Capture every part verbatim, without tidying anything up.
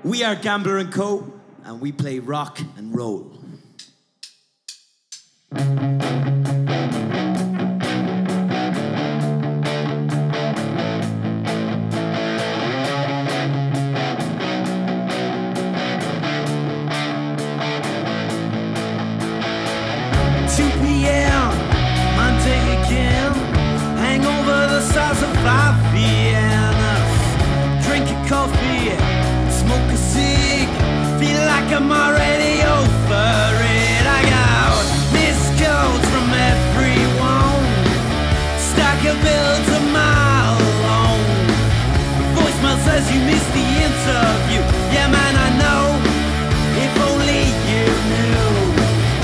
We are Gambler and Co, and we play rock and roll. two p m, Monday again. Hangover the size of five Viennas. Drink a coffee, smoke a cig. Feel like I'm already over it. I got missed calls from everyone. Stack of bills a mile long. Voicemail says you missed the interview. Yeah man, I know. If only you knew.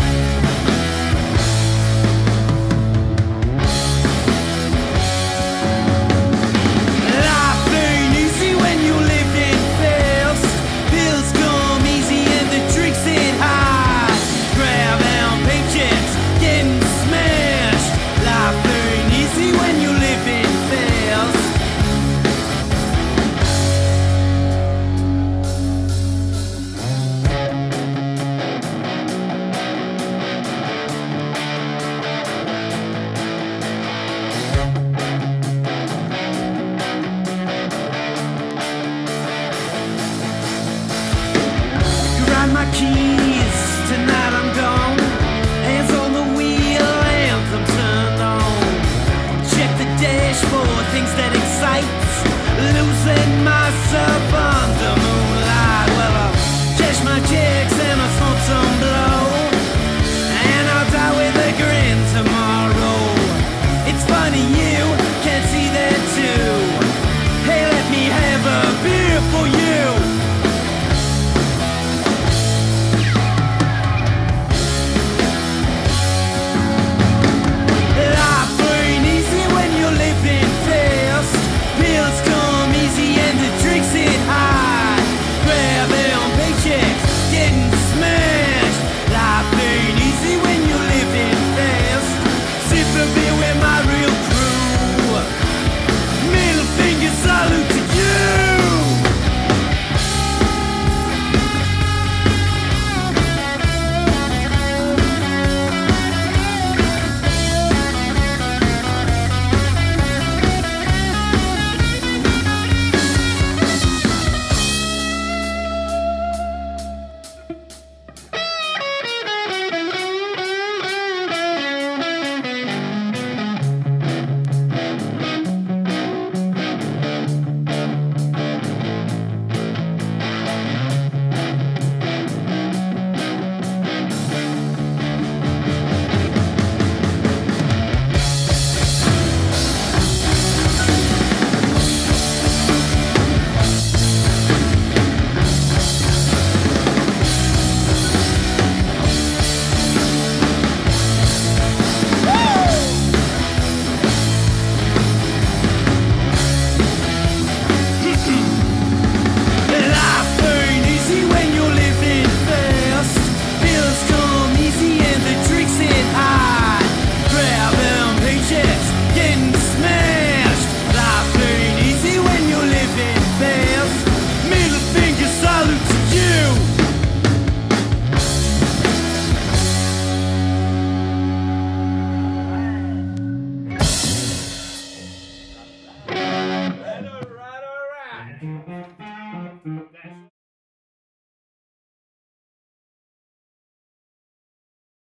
My keys, tonight I'm gone. Hands on the wheel, anthem turned on. Check the dashboard, things that excites. Losing myself on